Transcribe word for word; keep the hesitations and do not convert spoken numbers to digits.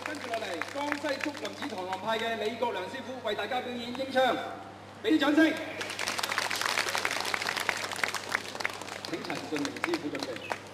跟住落嚟，江西竹林寺螳螂派嘅李國良師傅為大家表演英槍，俾啲掌聲！請陳俊明師傅準備。